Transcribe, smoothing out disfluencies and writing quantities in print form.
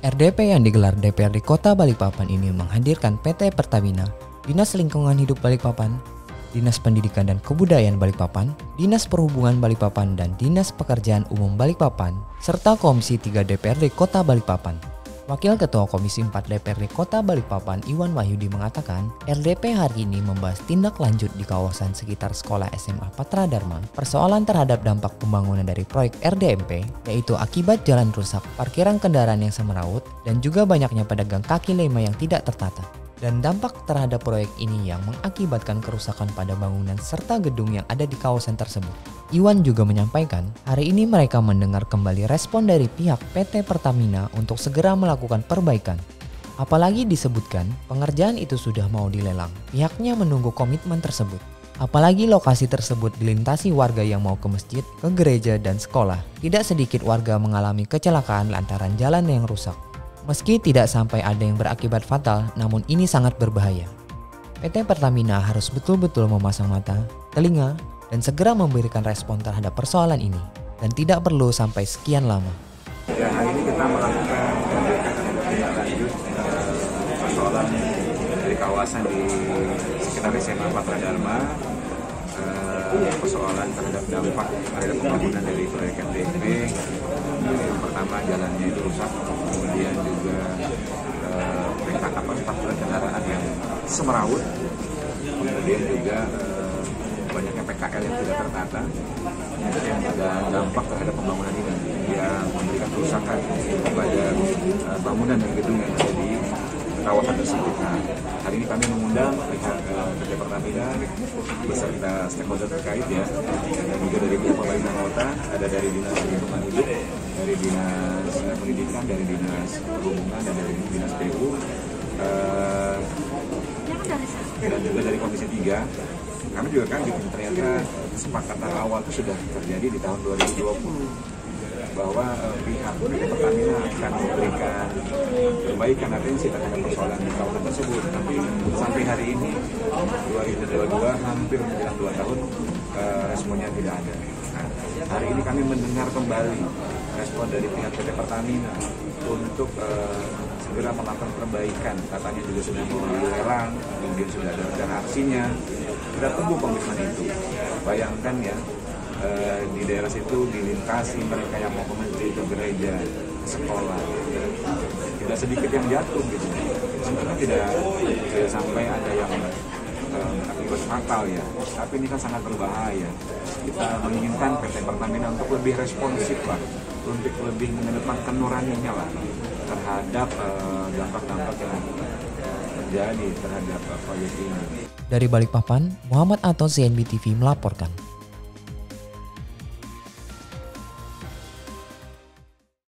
RDP yang digelar DPRD Kota Balikpapan ini menghadirkan PT Pertamina, Dinas Lingkungan Hidup Balikpapan, Dinas Pendidikan dan Kebudayaan Balikpapan, Dinas Perhubungan Balikpapan dan Dinas Pekerjaan Umum Balikpapan, serta Komisi 3 DPRD Kota Balikpapan. Wakil Ketua Komisi 4 DPRD Kota Balikpapan Iwan Wahyudi mengatakan, RDP hari ini membahas tindak lanjut di kawasan sekitar sekolah SMA Patra Dharma, persoalan terhadap dampak pembangunan dari proyek RDMP, yaitu akibat jalan rusak, parkiran kendaraan yang semeraut, dan juga banyaknya pedagang kaki lima yang tidak tertata. Dan dampak terhadap proyek ini yang mengakibatkan kerusakan pada bangunan serta gedung yang ada di kawasan tersebut. Iwan juga menyampaikan, hari ini mereka mendengar kembali respon dari pihak PT Pertamina untuk segera melakukan perbaikan. Apalagi disebutkan, pengerjaan itu sudah mau dilelang. Pihaknya menunggu komitmen tersebut. Apalagi lokasi tersebut dilintasi warga yang mau ke masjid, ke gereja, dan sekolah. Tidak sedikit warga mengalami kecelakaan lantaran jalan yang rusak. Meski tidak sampai ada yang berakibat fatal, namun ini sangat berbahaya. PT Pertamina harus betul-betul memasang mata, telinga, dan segera memberikan respon terhadap persoalan ini. Dan tidak perlu sampai sekian lama. Ya, hari ini kita melakukan tindak lanjut persoalan dari kawasan di sekitar SMA Patra Dharma, persoalan terhadap dampak terhadap pembangunan dari proyek RDMP. Yang pertama, jalannya itu rusak, kemudian juga parkiran kendaraan yang semeraut, kemudian juga banyaknya PKL yang tidak tertata, dan dampak terhadap pembangunan ini yang memberikan kerusakan kepada bangunan dan gedung yang ada di kawasan tersebut. Nah, hari ini kami mengundang pihak PT Pertamina beserta stakeholder terkait ya, dan juga dari pihak pemerintah kota, ada dari Dinas Lingkungan Hidup, dari Dinas Pendidikan, dari Dinas Perhubungan, dan dari Dinas PU, dan juga dari Komisi 3. Kami juga kan ternyata kesepakatan awal itu sudah terjadi di tahun 2020 bahwa pihak PT Pertamina akan memberikan perbaikan atensi terhadap persoalan di kawasan tersebut. Tapi sampai hari ini 2022 hampir menjelang 2 tahun responnya tidak ada. Nah, hari ini kami mendengar kembali respon dari pihak PT Pertamina untuk segera melakukan perbaikan. Katanya juga sudah mau dilelang, kemudian sudah ada aksinya. Kita tunggu komitmen itu. Bayangkan ya, di daerah situ dilintasi mereka yang mau ke masjid, ke gereja, ke sekolah. Tidak sedikit yang jatuh gitu. Sebenarnya tidak sampai ada yang akibat fatal ya. Tapi ini kan sangat berbahaya. Kita menginginkan PT Pertamina untuk lebih responsif lah, untuk lebih mengedepankan nuraninya lah terhadap dampak-dampak yang terjadi terhadap proyek ini. Dari Balikpapan, Muhammad Aton CNB TV melaporkan.